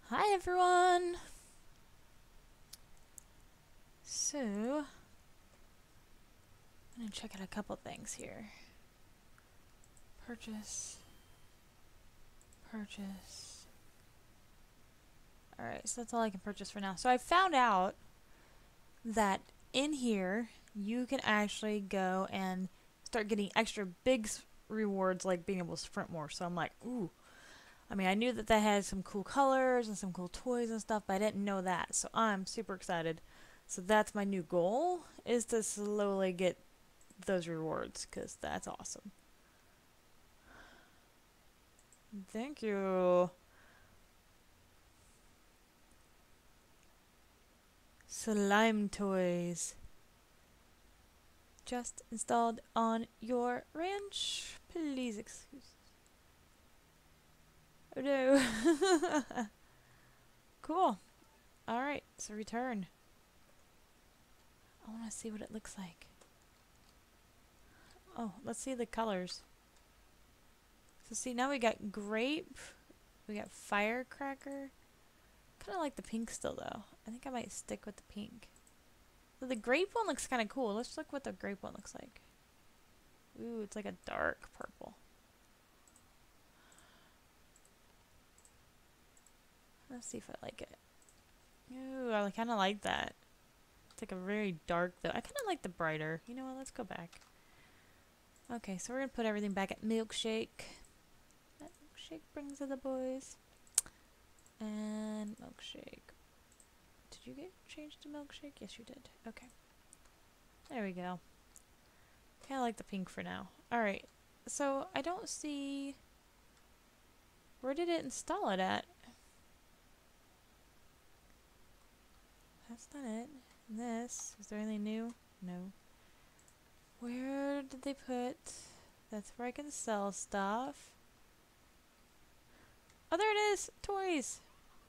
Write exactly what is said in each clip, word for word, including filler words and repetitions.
Hi everyone! So, I'm gonna check out a couple things here. Purchase. Purchase. Alright, so that's all I can purchase for now. So I found out that in here, you can actually go and start getting extra big rewards like being able to sprint more. So I'm like, ooh. I mean, I knew that that had some cool colors and some cool toys and stuff, but I didn't know that. So I'm super excited. So that's my new goal, is to slowly get those rewards, because that's awesome. Thank you. Slime toys. Just installed on your ranch. Please excuse. Oh no. Cool. Alright, so return. I want to see what it looks like. Oh, let's see the colors. So see, now we got grape. We got firecracker. Kind of like the pink still though. I think I might stick with the pink. So the grape one looks kind of cool. Let's look what the grape one looks like. Ooh, it's like a dark purple. Let's see if I like it. Ooh, I kind of like that. It's like a very dark though. I kind of like the brighter. You know what? Let's go back. Okay, so we're going to put everything back at milkshake. That milkshake brings to the boys. And milkshake. Did you get changed to milkshake? Yes, you did. Okay. There we go. Kind of like the pink for now. Alright, so I don't see... Where did it install it at? That's not it. And this, is there anything new? No. Where did they put... That's where I can sell stuff. Oh, there it is! Toys!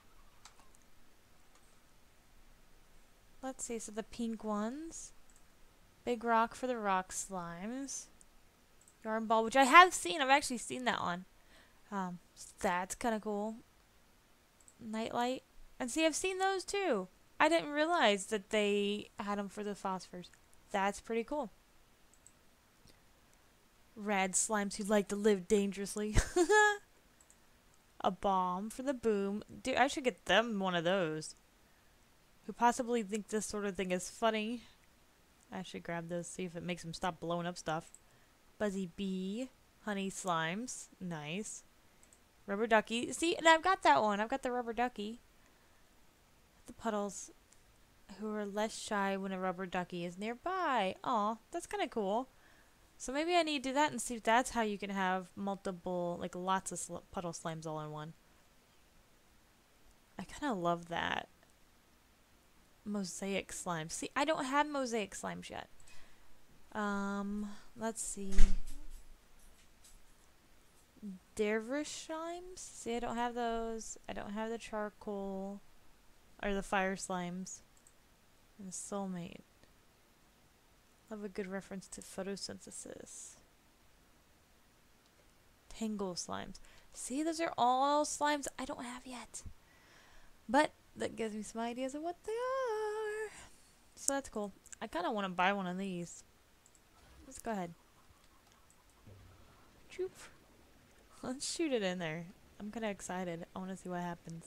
Let's see, so the pink ones. Big rock for the rock slimes. Yarn ball, which I have seen. I've actually seen that one. Um, so that's kind of cool. Nightlight. And see, I've seen those too. I didn't realize that they had them for the phosphors. That's pretty cool. Rad slimes who like to live dangerously. A bomb for the boom. Dude, I should get them one of those. Who possibly think this sort of thing is funny. I should grab those, see if it makes them stop blowing up stuff. Buzzy bee. Honey slimes. Nice. Rubber ducky. See, and I've got that one. I've got the rubber ducky. The puddles who are less shy when a rubber ducky is nearby. Aw, that's kind of cool. So maybe I need to do that and see if that's how you can have multiple, like lots of sl puddle slimes all in one. I kind of love that. Mosaic slimes. See, I don't have mosaic slimes yet. Um, let's see. Dervish slimes? See, I don't have those. I don't have the charcoal. Or the fire slimes. And the soulmate. Love a good reference to photosynthesis. Tangle slimes. See, those are all slimes I don't have yet. But that gives me some ideas of what they are. So that's cool. I kind of want to buy one of these. Let's go ahead. Choop. Let's shoot it in there. I'm kind of excited. I want to see what happens.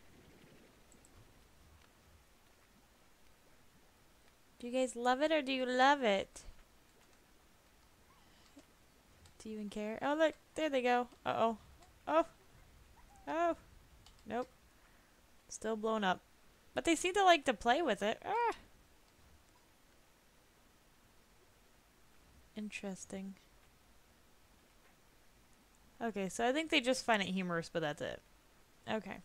Do you guys love it or do you love it? Do you even care? Oh, look. There they go. Uh-oh. Oh. Oh. Nope. Still blown up. But they seem to like to play with it. Ah. Interesting. Okay, so I think they just find it humorous, but that's it. Okay.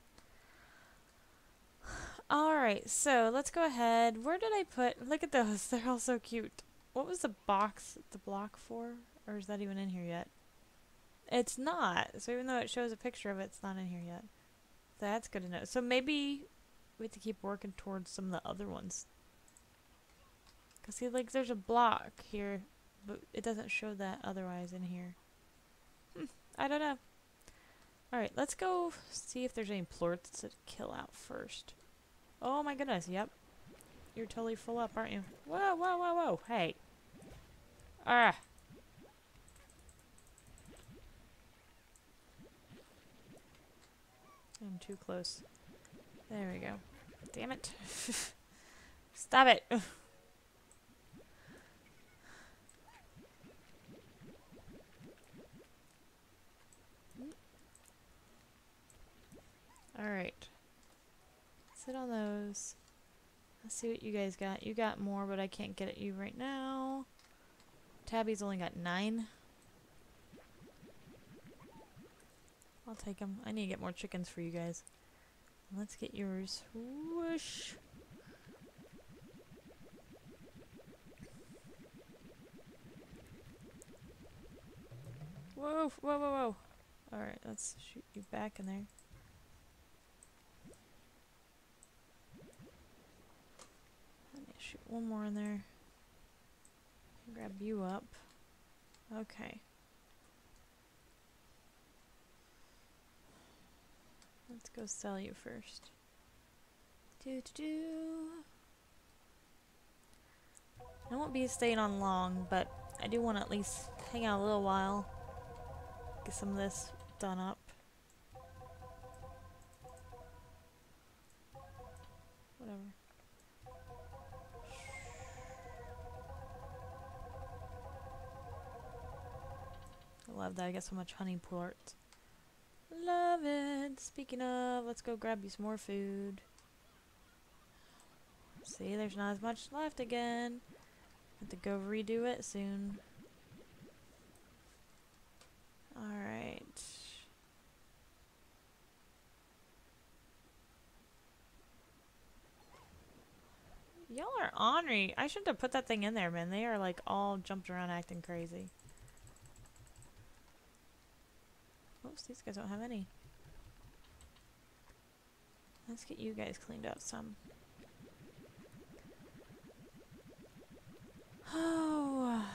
Alright, so let's go ahead. Where did I put... Look at those. They're all so cute. What was the box, the block for? Or is that even in here yet? It's not. So even though it shows a picture of it, it's not in here yet. That's good to know. So maybe we have to keep working towards some of the other ones. Because see, like, there's a block here, but it doesn't show that otherwise in here. Hmm, I don't know. Alright, let's go see if there's any plorts to kill out first. Oh my goodness, yep. You're totally full up, aren't you? Whoa, whoa, whoa, whoa. Hey. Ah. I'm too close. There we go. Damn it. Stop it. Alright. Sit on those. Let's see what you guys got. You got more, but I can't get at you right now. Tabby's only got nine. I'll take them. I need to get more chickens for you guys. Let's get yours. Whoosh. Whoa, whoa, whoa, whoa. Alright, let's shoot you back in there. I need to shoot one more in there. Grab you up. Okay. Let's go sell you first. Do do do. I won't be staying on long, but I do want to at least hang out a little while. Get some of this done up. Whatever. I love that I get so much honey plort. Love it. Speaking of, let's go grab you some more food. See, there's not as much left again. Have to go redo it soon. Alright. Y'all are ornery. I shouldn't have put that thing in there, man. They are like all jumped around acting crazy. Oops, these guys don't have any. Let's get you guys cleaned up some. Oh.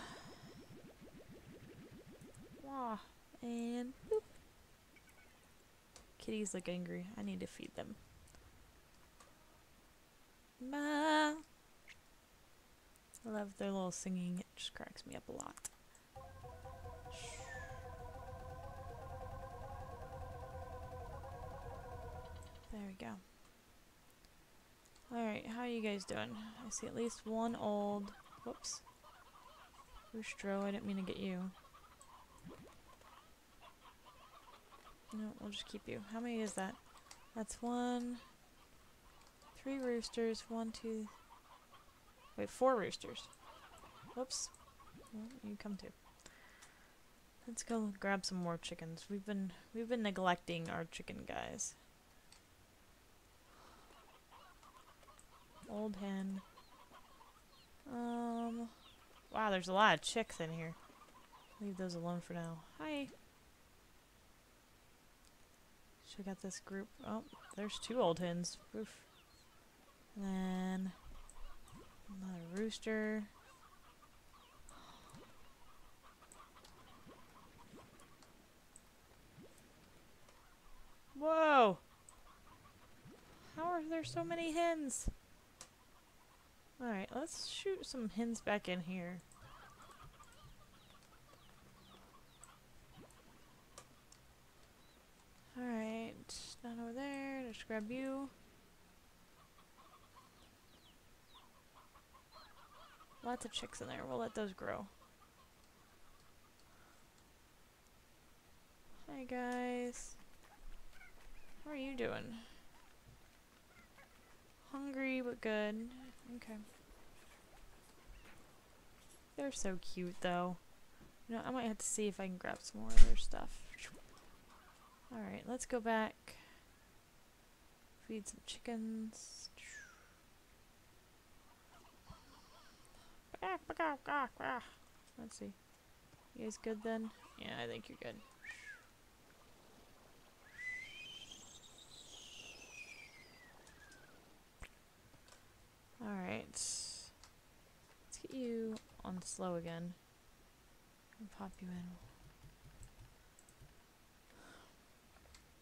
Wow. And boop. Kitties look angry. I need to feed them. Ma. I love their little singing. It just cracks me up a lot. There we go. Alright, how are you guys doing? I see at least one old... Whoops. Roostro, I didn't mean to get you. No, we'll just keep you. How many is that? That's one... Three roosters, one, two... Wait, four roosters. Whoops. Well, you come too. Let's go grab some more chickens. We've been we've been neglecting our chicken guys. Old hen. Um wow, there's a lot of chicks in here. Leave those alone for now. Hi. Check out this group. Oh, there's two old hens. Oof. And then another rooster. Whoa! How are there so many hens? Alright, let's shoot some hens back in here. Alright, down over there. Just grab you. Lots of chicks in there. We'll let those grow. Hi guys. How are you doing? Hungry but good. Okay. They're so cute though. You know, I might have to see if I can grab some more of their stuff. Alright, let's go back. Feed some chickens. Let's see. You guys good then? Yeah, I think you're good. Alright. Let's get you on slow again. And pop you in.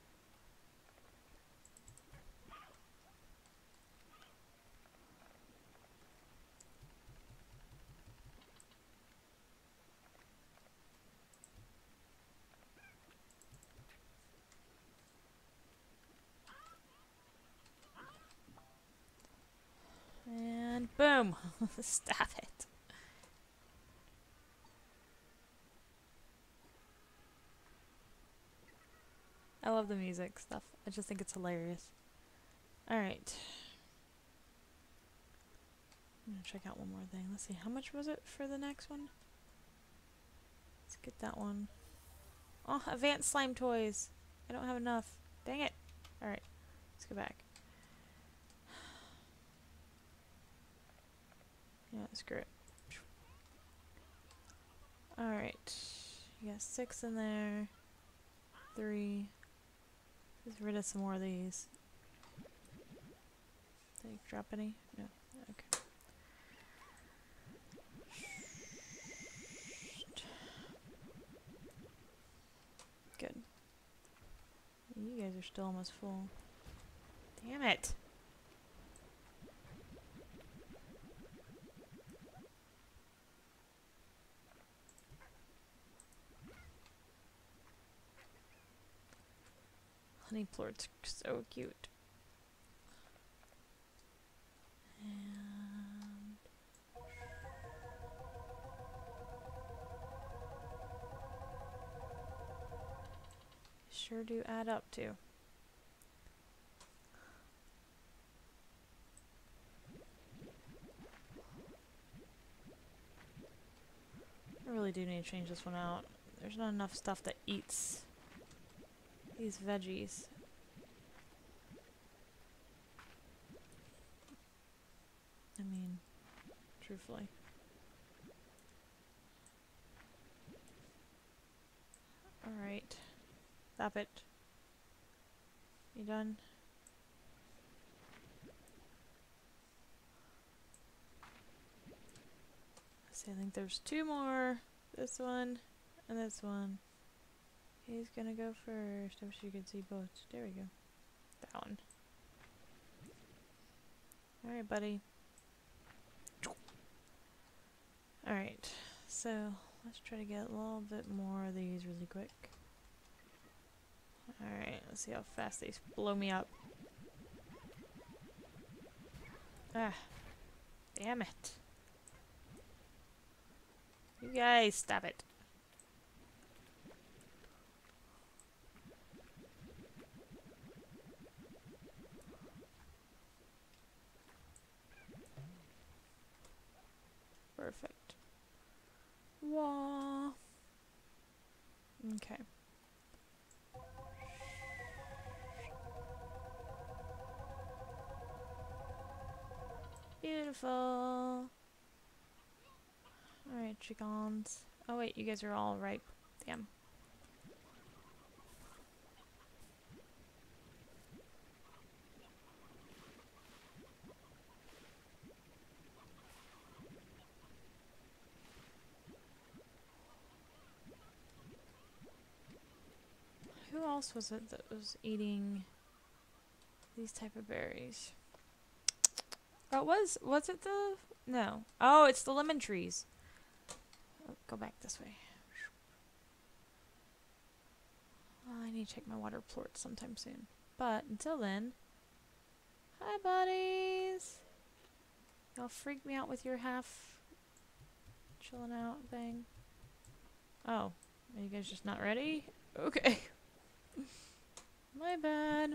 Boom! Stop it. I love the music stuff. I just think it's hilarious. Alright. I'm gonna check out one more thing. Let's see, how much was it for the next one? Let's get that one. Oh, advanced slime toys. I don't have enough. Dang it. Alright, let's go back. Yeah, screw it. Alright. You got six in there. Three. Let's get rid of some more of these. Did I drop any? No. Okay. Good. You guys are still almost full. Damn it! Honey plort's so cute. And sure do add up too. I really do need to change this one out. There's not enough stuff that eats these veggies. I mean, truthfully. Alright. Stop it. You done? See, I think there's two more. This one and this one. He's gonna go first. I wish you could see both. There we go. That one. Alright, buddy. Alright, so let's try to get a little bit more of these really quick. Alright, let's see how fast they blow me up. Ah, damn it. You guys, stop it. Perfect. Wah. Okay. Beautiful. Alright, chickens. Oh wait, you guys are all ripe. Damn. Who else was it that was eating these type of berries? Oh, it was, was it the, no. Oh, it's the lemon trees. Oh, go back this way. Oh, I need to check my water plort sometime soon. But until then, hi buddies. Y'all freak me out with your half chilling out thing. Oh, are you guys just not ready? Okay. My bad.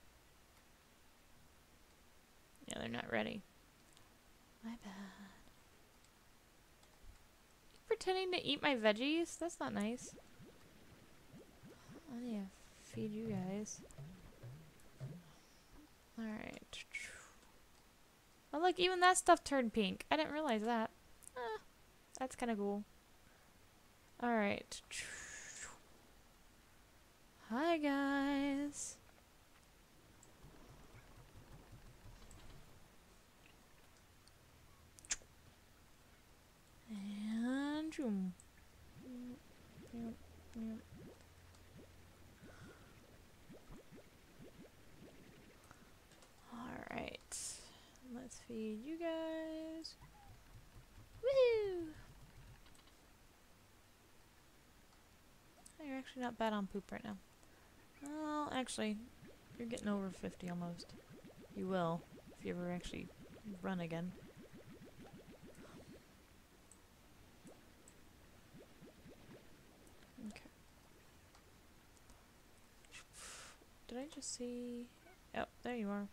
Yeah, they're not ready. My bad. You pretending to eat my veggies? That's not nice. I need to feed you guys. Alright. Oh look, even that stuff turned pink. I didn't realize that. Ah, that's kind of cool. Alright. Hi guys. And zoom. Alright. Let's feed you guys. Woohoo! You're actually not bad on poop right now. Well, actually, you're getting over fifty almost. You will, if you ever actually run again. did I just see... Oh, there you are.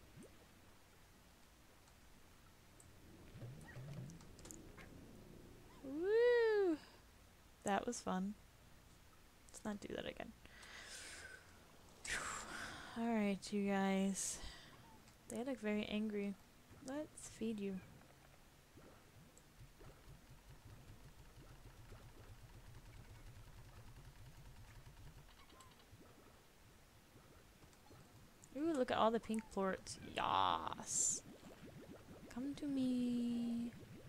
Woo! That was fun. Let's not do that again. Alright, you guys. They look very angry. Let's feed you. Ooh, look at all the pink plorts. Yas. Come to me.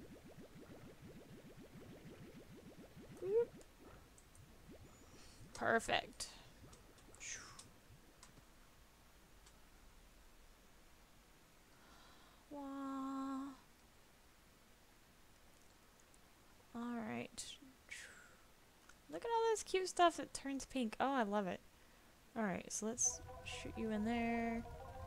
Oop. Perfect. Wah. Alright. Look at all this cute stuff that turns pink. Oh, I love it. Alright, so let's shoot you in there.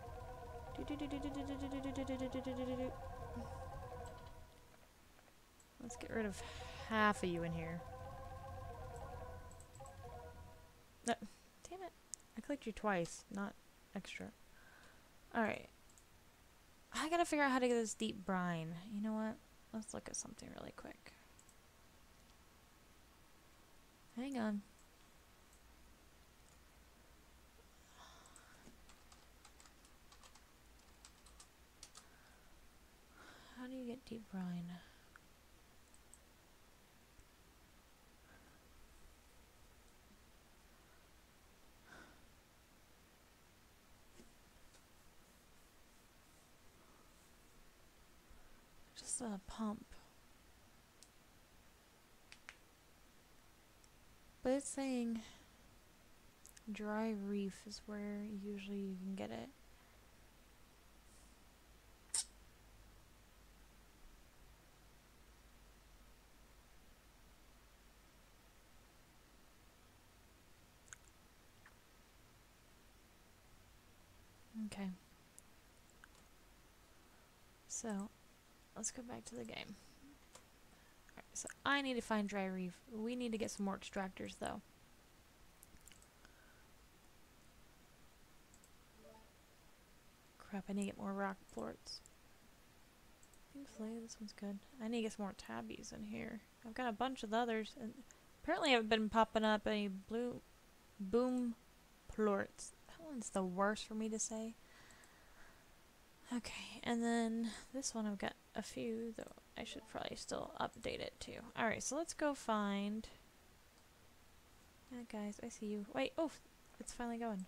Let's get rid of half of you in here. No, damn it. I clicked you twice, not extra. Alright. I gotta figure out how to get this deep brine. You know what? Let's look at something really quick. Hang on. How do you get deep brine? Just a pump. But it's saying dry reef is where usually you can get it. Okay. So, let's go back to the game. Alright, so I need to find dry reef. We need to get some more extractors though. Crap, I need to get more rock plorts. Pink fillet, this one's good. I need to get some more tabbies in here. I've got a bunch of the others, and apparently I've been popping up any blue boom plorts. That one's the worst for me to say. Okay, and then this one I've got a few, though I should probably still update it too. Alright, so let's go find... Yeah, guys, I see you. Wait, oh, it's finally going.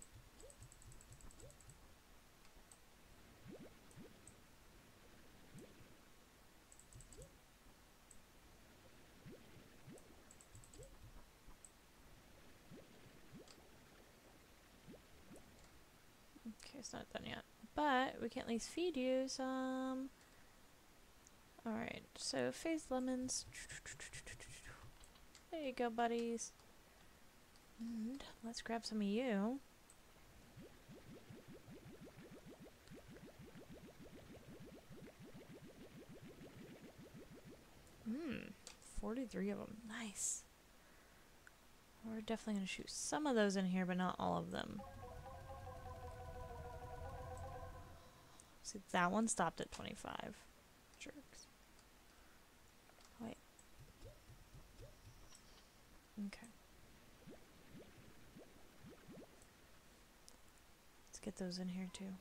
Okay, it's not done yet. But we can at least feed you some... Alright, so phase lemons. There you go, buddies. And let's grab some of you. Mmm, forty-three of them. Nice. We're definitely going to shoot some of those in here, but not all of them. See, that one stopped at twenty-five. Jerks. Wait. Okay. Let's get those in here too.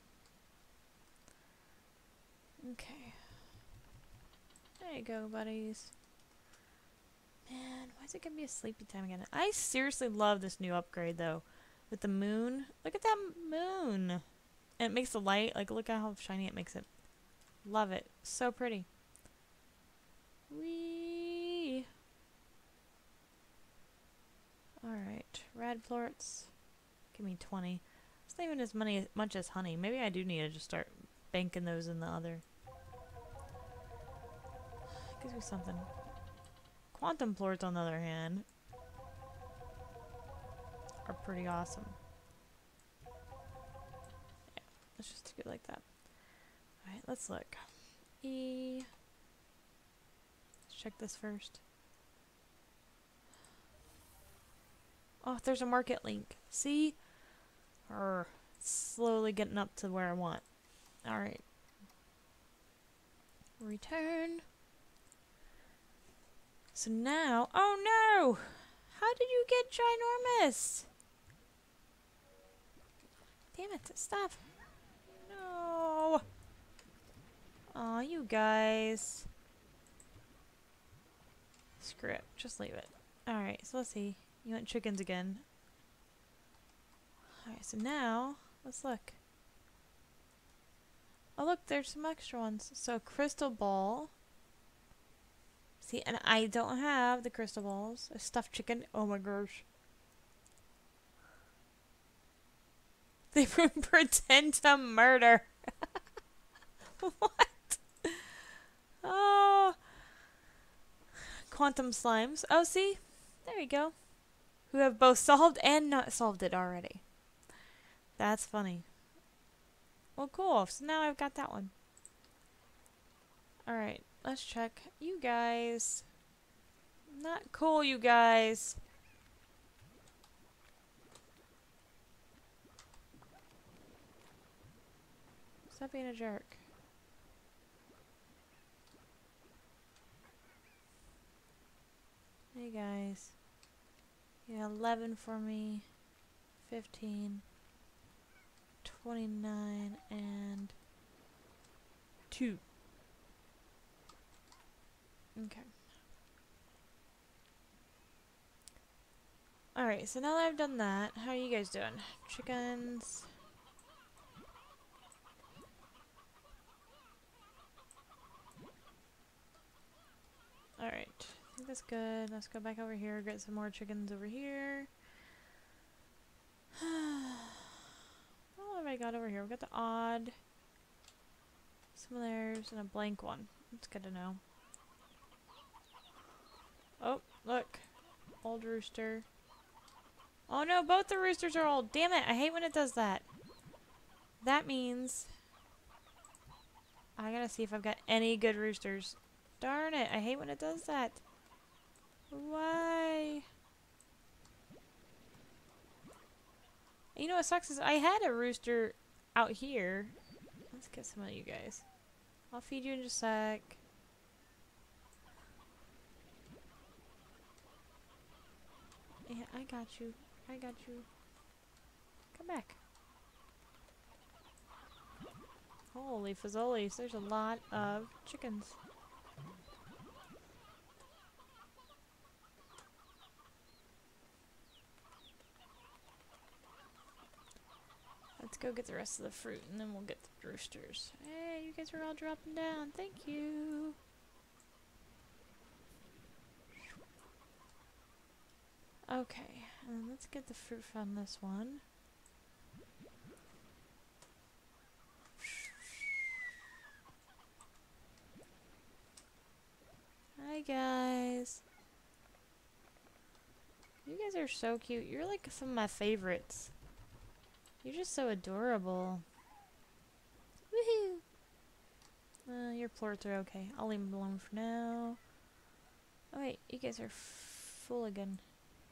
Okay. There you go, buddies. Man, why is it gonna be a sleepy time again? I seriously love this new upgrade though. With the moon. Look at that moon. And it makes the light, like look at how shiny it makes it. Love it. So pretty. Whee! Alright, rad plorts. Give me twenty. It's not even as many, much as honey. Maybe I do need to just start banking those in the other. Gives me something. Quantum plorts, on the other hand, are pretty awesome. Yeah, let's just do it like that. Alright, let's look. E. Let's check this first. Oh, there's a market link. See? Urgh. slowly getting up to where I want. Alright. Return. So now... Oh no! How did you get ginormous? Damn it, stop. No. Aw, you guys. Screw it. Just leave it. Alright, so let's see. You want chickens again. Alright, so now, let's look. Oh look, there's some extra ones. So, crystal ball. See, and I don't have the crystal balls. A stuffed chicken. Oh my gosh. They pretend to murder. What? Oh. Quantum slimes. Oh, see? There you go. Who have both solved and not solved it already. That's funny. Well, cool. So now I've got that one. Alright, let's check. You guys. Not cool, you guys. Stop being a jerk. Hey guys. Yeah, eleven for me. fifteen. twenty-nine and two. Okay. Alright, so now that I've done that, how are you guys doing? Chickens. Alright, I think that's good. Let's go back over here, get some more chickens over here. What have I got over here? We've got the odd, some of theirs, and a blank one. That's good to know. Oh, look. Old rooster. Oh no, both the roosters are old. Damn it, I hate when it does that. That means I gotta see if I've got any good roosters. Darn it, I hate when it does that. Why? You know what sucks is I had a rooster out here. Let's get some of you guys. I'll feed you in just a sec. Yeah, I got you. I got you. Come back. Holy fazolies, there's a lot of chickens. Let's go get the rest of the fruit and then we'll get the roosters. Hey, you guys are all dropping down. Thank you. Okay, and let's get the fruit from this one. Hi guys. You guys are so cute. You're like some of my favorites. You're just so adorable. Woohoo! Uh, your plorts are okay. I'll leave them alone for now. Oh wait, you guys are full again.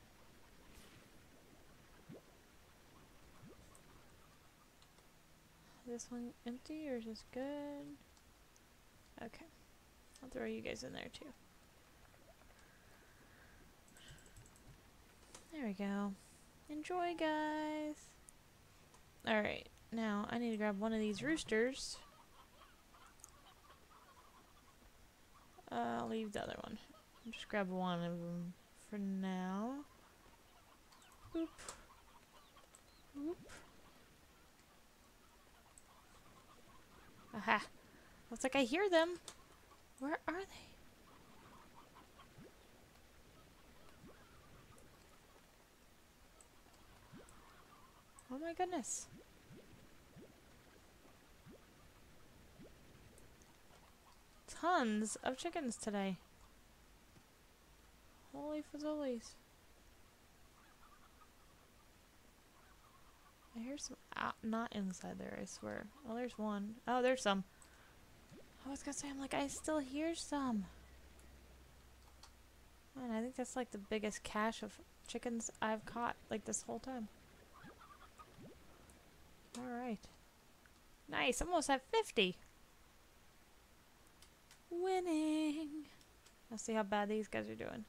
This one empty or is this good? Okay. I'll throw you guys in there too. There we go. Enjoy, guys. Alright, now I need to grab one of these roosters. Uh, I'll leave the other one. I'll just grab one of them for now. Oop. Oop. Aha. Looks like I hear them. Where are they? Oh my goodness. Tons of chickens today. Holy fazolies. I hear some out, not inside there, I swear. Oh, there's one. Oh, there's some. I was gonna say, I'm like, I still hear some. Man, I think that's like the biggest cache of chickens I've caught, like, this whole time. Alright. Nice, almost at fifty. Winning. Let's see how bad these guys are doing.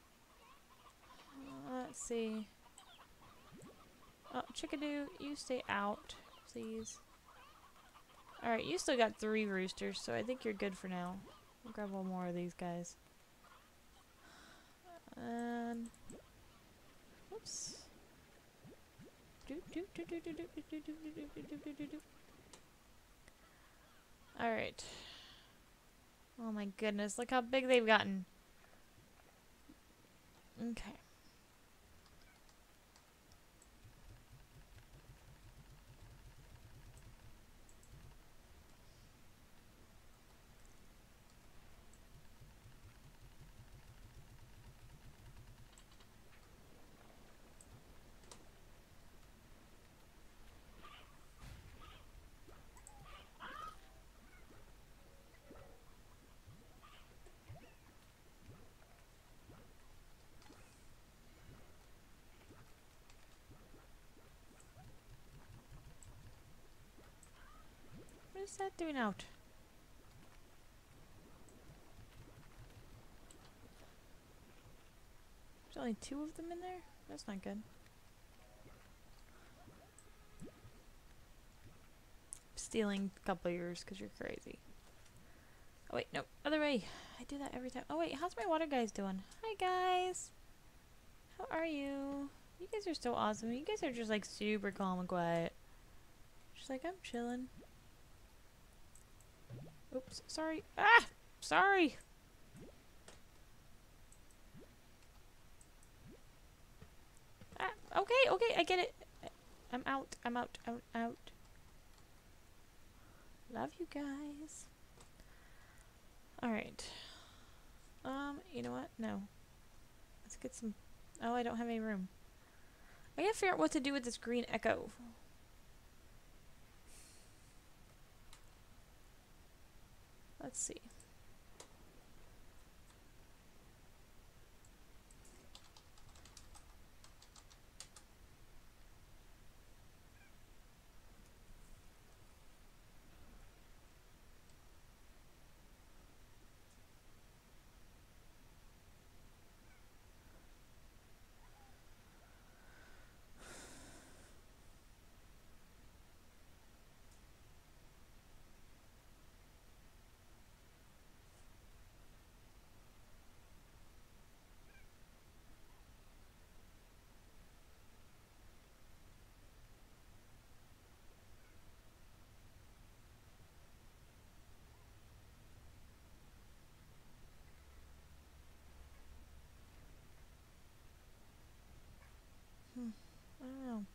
Uh, let's see. Oh, Chickadoo, you stay out, please. Alright, you still got three roosters, so I think you're good for now. I'll grab one more of these guys. And... Whoops. Alright. Oh my goodness, look how big they've gotten. Okay. What is that doing out? There's only two of them in there? That's not good. Stealing a couple of yours because you're crazy. Oh wait, no, other way. I do that every time. Oh wait, how's my water guys doing? Hi guys! How are you? You guys are so awesome. You guys are just like super calm and quiet. Just like, I'm chilling. Oops, sorry. Ah! Sorry! Ah, okay, okay, I get it. I'm out, I'm out, out, out. Love you guys. Alright. Um, you know what? No. Let's get some... Oh, I don't have any room. I gotta figure out what to do with this green echo. Let's see. Hmm. I don't know.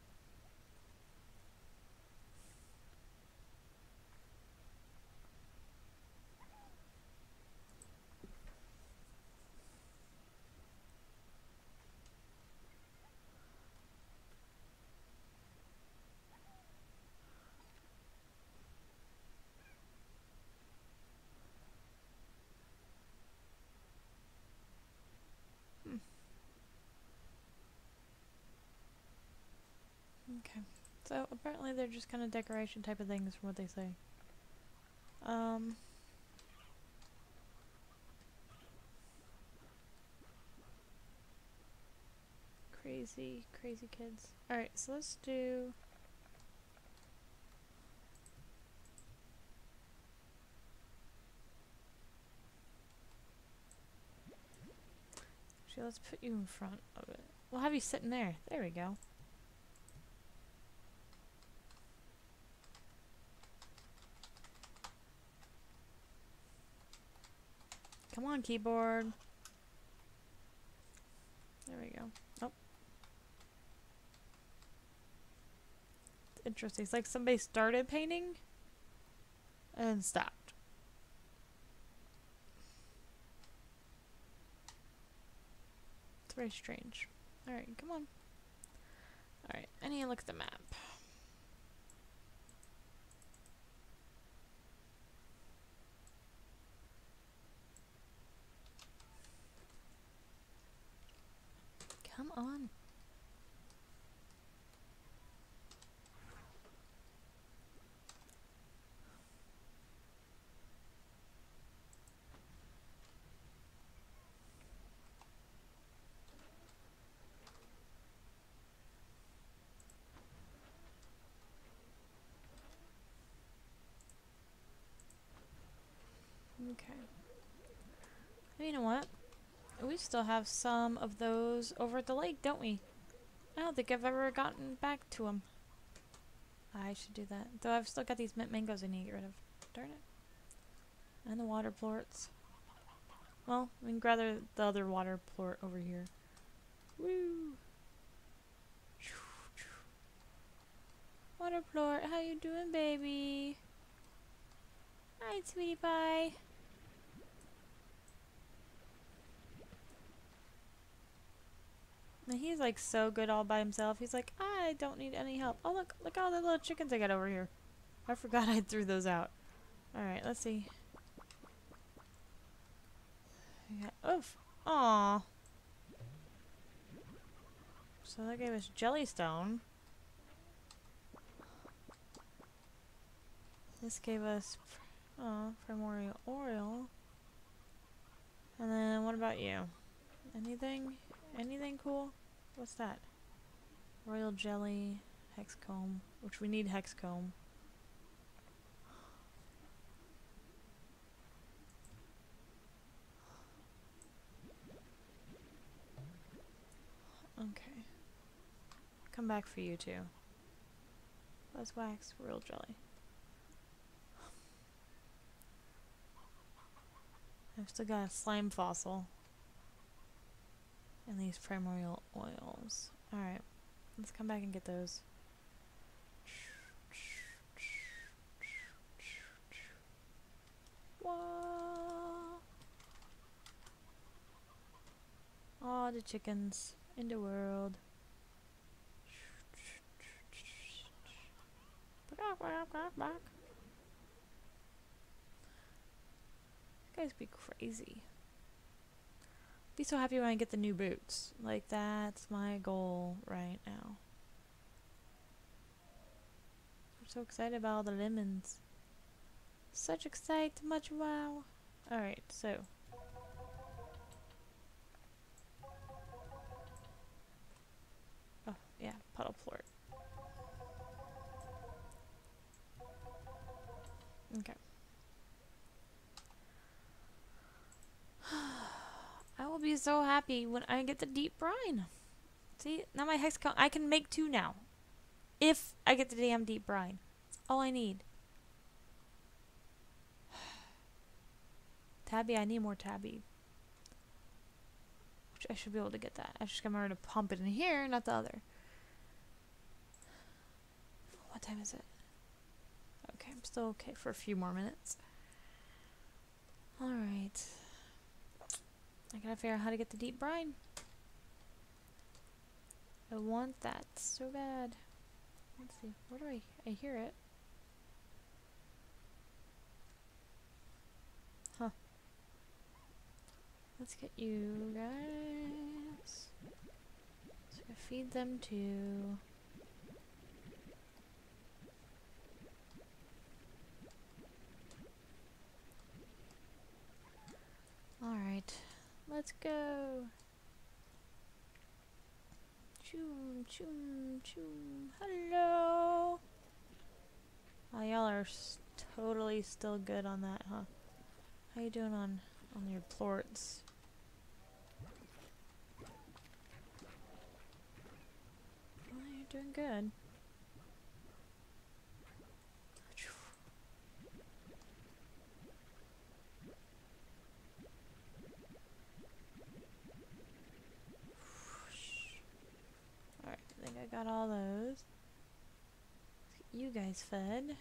Hmm. Okay. So apparently they're just kind of decoration type of things from what they say. Um... Crazy, crazy kids. Alright, so let's do... Actually, let's put you in front of it. We'll have you sitting there. There we go. Come on, keyboard. There we go. Oh. It's interesting. It's like somebody started painting and then stopped. It's very strange. Alright, come on. Alright, I need to look at the map. Come on. Okay. You know what? We still have some of those over at the lake, don't we? I don't think I've ever gotten back to them. I should do that. Though I've still got these mint mangoes I need to get rid of. Darn it. And the water plorts. Well, we can gather the other water plort over here. Woo! Water plort, how you doing, baby? Hi, sweetie pie. And he's like so good all by himself. He's like, I don't need any help. Oh, look, look at all the little chickens I got over here. I forgot I threw those out. Alright, let's see. Yeah, oof. Aww. So that gave us jellystone. This gave us oh, primordial oil. And then what about you? Anything? Anything cool? What's that? Royal jelly, hexcomb, which we need hexcomb. Okay. Come back for you too. Let's wax, royal jelly. I've still got a slime fossil. And these primordial oils. Alright. Let's come back and get those. Whoa. Oh, the chickens in the world. You guys be crazy. Be so happy when I get the new boots. Like, that's my goal right now. I'm so excited about all the lemons. Such excite, much wow. Alright, so. Oh, yeah, puddle plort. Okay. I will be so happy when I get the deep brine. See, now my hex count, I can make two now. If I get the damn deep brine. That's all I need. Tabby, I need more tabby. Which I should be able to get that. I just got to pump it in here, not the other. What time is it? Okay, I'm still okay for a few more minutes. Alright. I gotta figure out how to get the deep brine. I want that so bad. Let's see. Where do I... I hear it. Huh. Let's get you guys. So I feed them too. Alright. Let's go. Choom, choom, choom. Hello. Oh, y'all are s totally still good on that, huh? How you doing on on your plorts? Well, you're doing good. Alright, I think I got all those. Let's get you guys fed.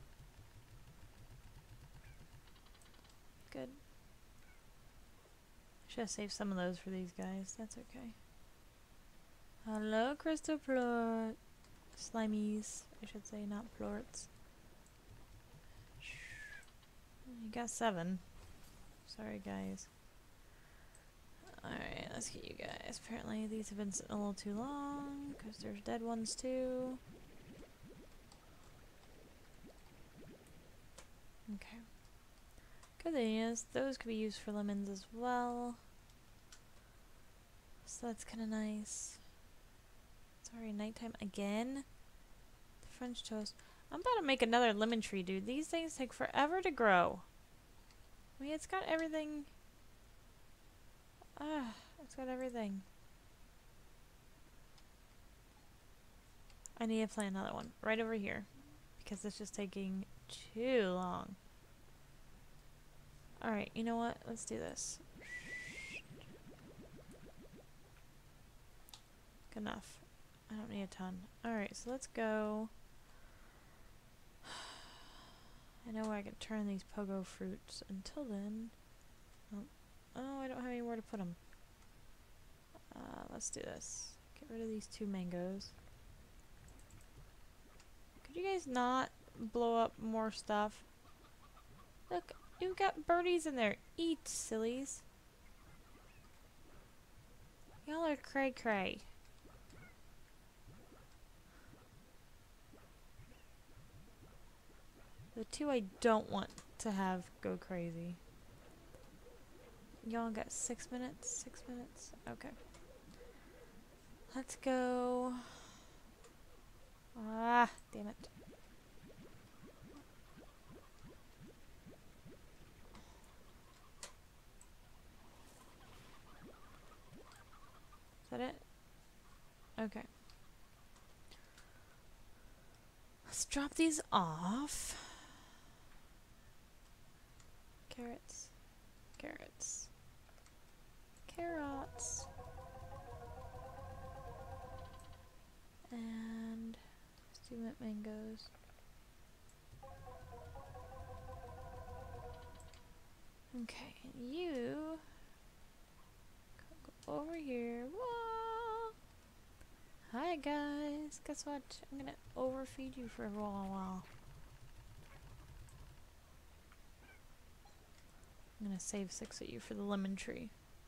Good. Should have saved some of those for these guys. That's okay. Hello, crystal plort. Slimies, I should say, not plorts. You got seven. Sorry, guys. Alright, let's get you guys. Apparently, these have been sitting a little too long, because there's dead ones, too. Okay. Good thing is, those could be used for lemons as well. So that's kind of nice. Sorry, nighttime again? The French toast. I'm about to make another lemon tree, dude. These things take forever to grow. I mean, it's got everything. Ah, it's got everything. I need to plant another one right over here because it's just taking too long. Alright, you know what? Let's do this. Good enough. I don't need a ton. Alright, so let's go. I know where I can turn these pogo fruits. Until then. Oh, oh I don't have anywhere to put them. Uh, let's do this. Get rid of these two mangoes. Could you guys not blow up more stuff? Look, you've got birdies in there. Eat, sillies. Y'all are cray cray. The two I don't want to have go crazy. Y'all got six minutes? Six minutes? Okay. Let's go. Ah, damn it. Is that it? Okay. Let's drop these off. Carrots. Carrots. Carrots. And student mangoes. Okay, and you go over here. Whoa! Hi guys. Guess what? I'm gonna overfeed you for a while. I'm gonna save six of you for the lemon tree.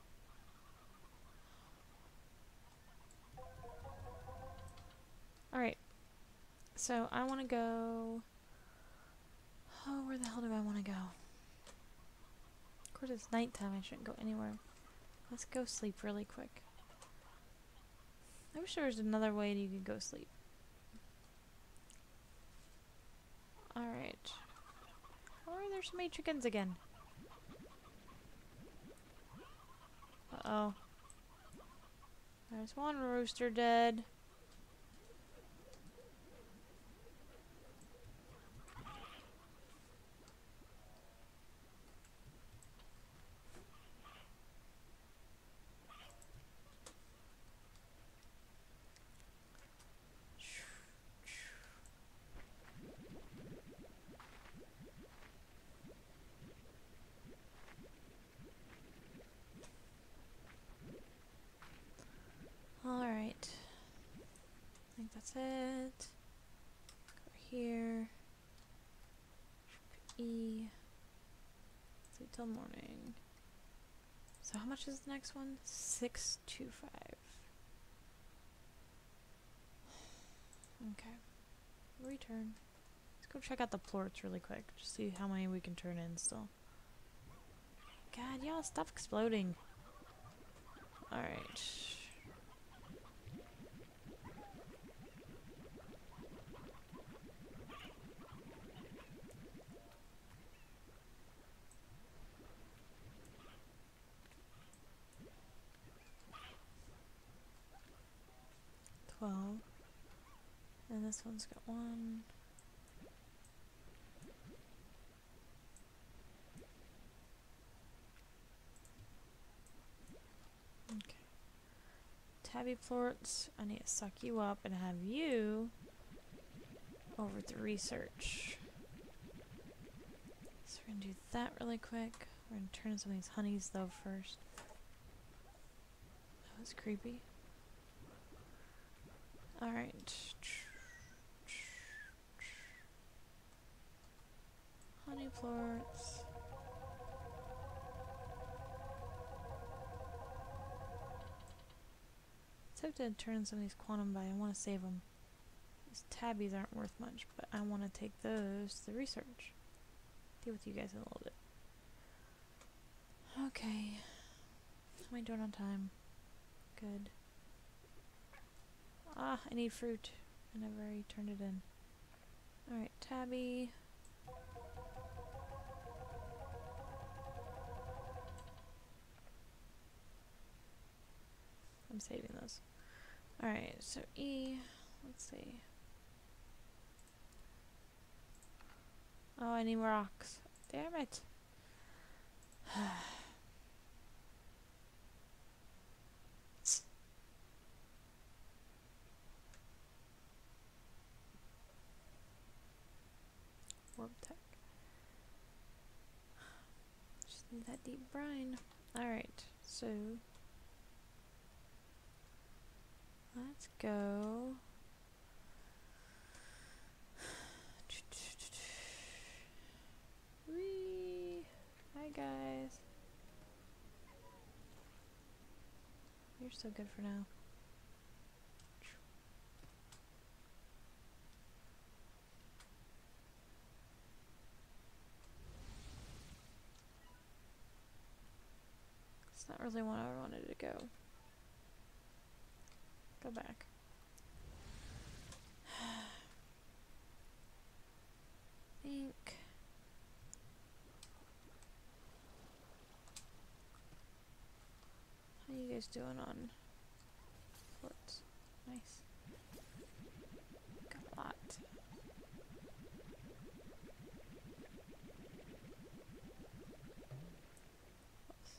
Alright. So I wanna go. Oh, where the hell do I wanna go? Of course it's nighttime, I shouldn't go anywhere. Let's go sleep really quick. I wish there was another way you could go sleep. Alright. Oh, there's so many chickens again. Uh-oh. There's one rooster dead. Alright. I think that's it. Go here. E. Sleep till morning. So how much is the next one? Six two five. Okay. Return. Let's go check out the plorts really quick. Just see how many we can turn in still. God, y'all stop exploding. Alright. Twelve. And this one's got one. Okay. Tabby plorts, I need to suck you up and have you over to research. So we're gonna do that really quick. We're gonna turn some of these honeys though first. That was creepy. Alright. Honey plorts. Let's have to turn some of these quantum by. I want to save them. These tabbies aren't worth much, but I want to take those to research. Deal with you guys in a little bit. Okay. How am I doing on time? Good. Ah, I need fruit. I never already turned it in. Alright, tabby. I'm saving those. Alright, so E, let's see. Oh, I need rocks. Damn it. Warp tech. Just need that deep brine. Alright, so let's go. Whee! Hi guys. You're so good for now. It's not really where I wanted to go. Go back. Think. How you guys doing on quartz? Nice. Got a lot. Oops.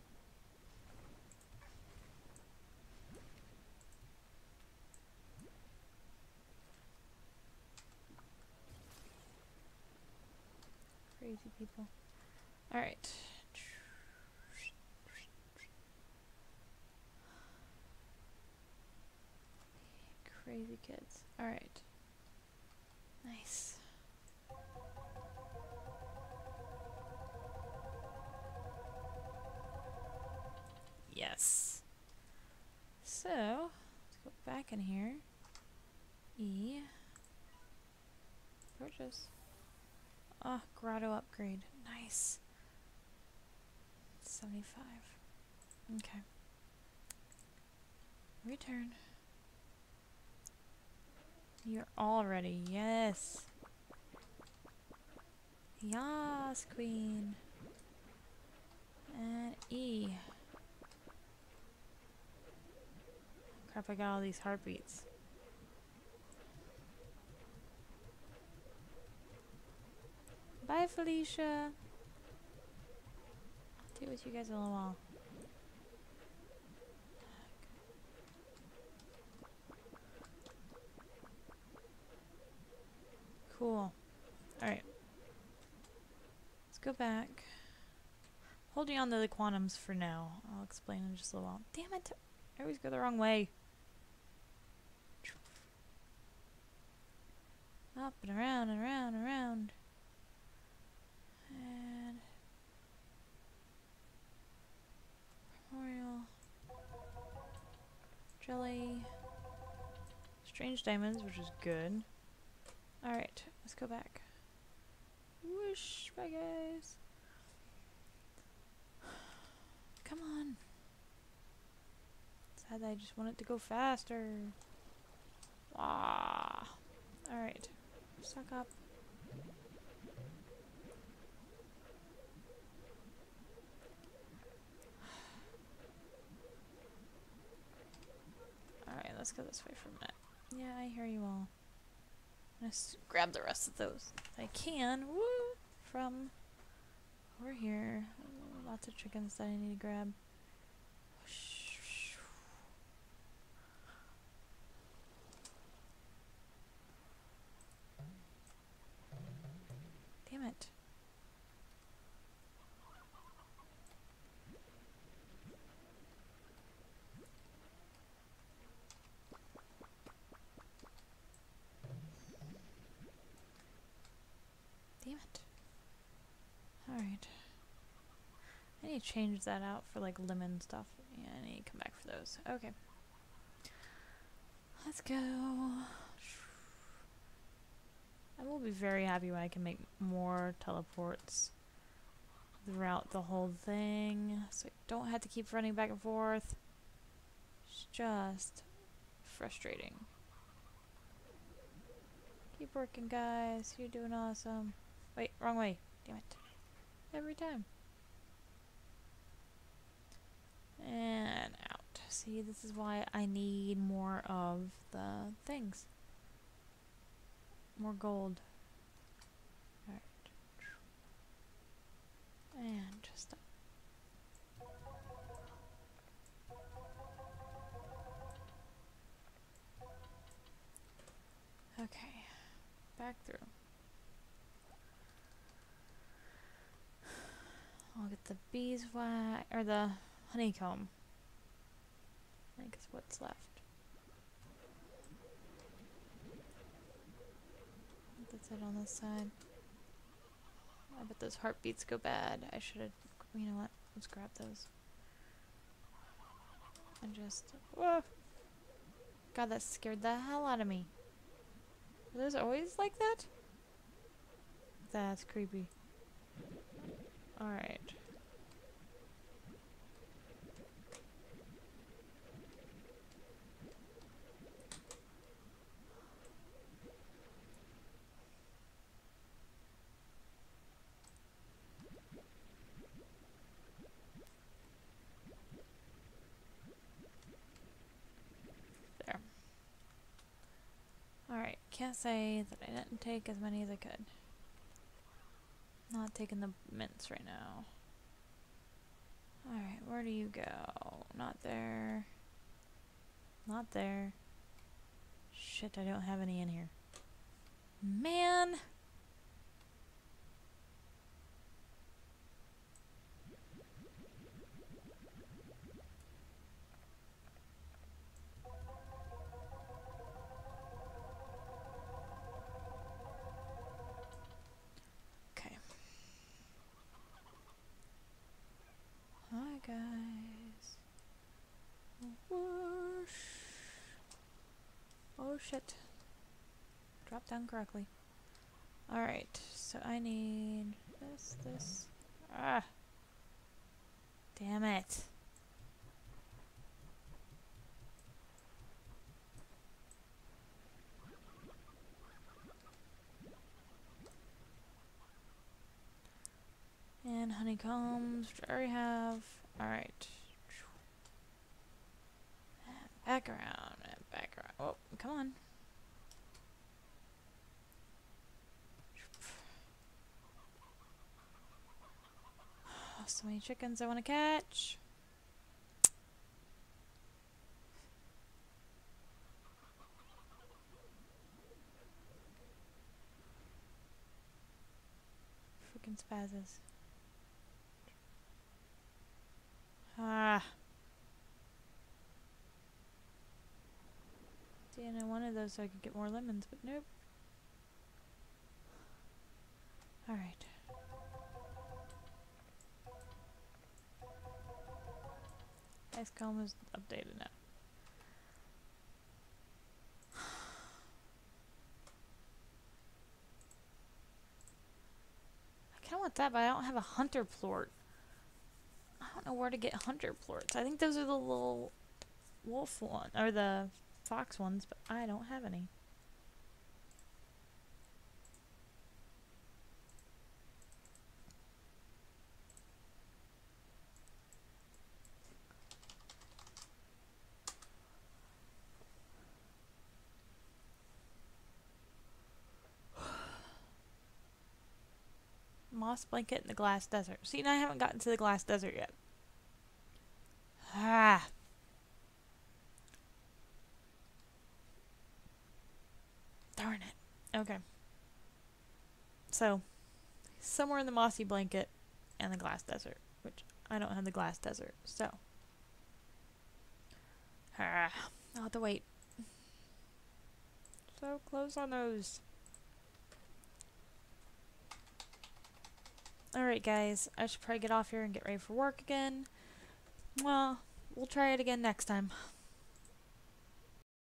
Crazy people. Alright. Crazy kids. Alright. Nice. Yes. So, let's go back in here. E. Purchase. Ah, oh, grotto upgrade. Nice. seventy-five. Okay. Return. You're all ready. Yes. Yas, queen. And E. Crap, I got all these heartbeats. Bye, Felicia. I'll deal with you guys in a little while. Cool. Alright. Let's go back. Holding on to the quantums for now. I'll explain in just a little while. Damn it! I always go the wrong way. Up and around and around and around. And memorial. Jelly. Strange diamonds, which is good. Alright, let's go back. Whoosh, bye guys. Come on. Sad that I just want it to go faster. Ah. Alright. Suck up. Alright, let's go this way for a minute. Yeah, I hear you all. Let's grab the rest of those. I can. Woo! From over here. Oh, lots of chickens that I need to grab. Damn it. Damn it. Alright. I need to change that out for like lemon stuff. Yeah, I need to come back for those. Okay. Let's go. I will be very happy when I can make more teleports throughout the whole thing, so I don't have to keep running back and forth. It's just frustrating. Keep working, guys. You're doing awesome. Wait, wrong way. Damn it. Every time. And out. See, this is why I need more of the things. More gold. Alright. And just... Okay. Back through. I'll get the beeswax, or the honeycomb. I think is what's left. That's it on this side. I bet those heartbeats go bad. I should have, you know what? Let's grab those. And just, whoa! God, that scared the hell out of me. Are those always like that? That's creepy. Alright. There. Alright, can't say that I didn't take as many as I could. Not taking the mints right now. Alright, where do you go? Not there. Not there. Shit, I don't have any in here. Man! Okay. Hi, guys. Whoosh. Oh, shit. Drop down correctly. Alright, so I need this, this. Ah! Damn it. And honeycombs, which I already have. Alright. Back around, and back around. Oh, come on. So many chickens I want to catch. Freaking spazzes. Ah. See, and I wanted those so I could get more lemons, but nope. Alright. Ice comb is updated now. I kinda want that, but I don't have a hunter plort. I don't know where to get hunter plorts. I think those are the little wolf one or the fox ones, but I don't have any. Moss blanket in the glass desert. See, now I haven't gotten to the glass desert yet. Ah. Darn it. Okay. So, somewhere in the mossy blanket and the glass desert, which I don't have the glass desert, so. Ah. I'll have to wait. So close on those. Alright guys, I should probably get off here and get ready for work again. Well, we'll try it again next time.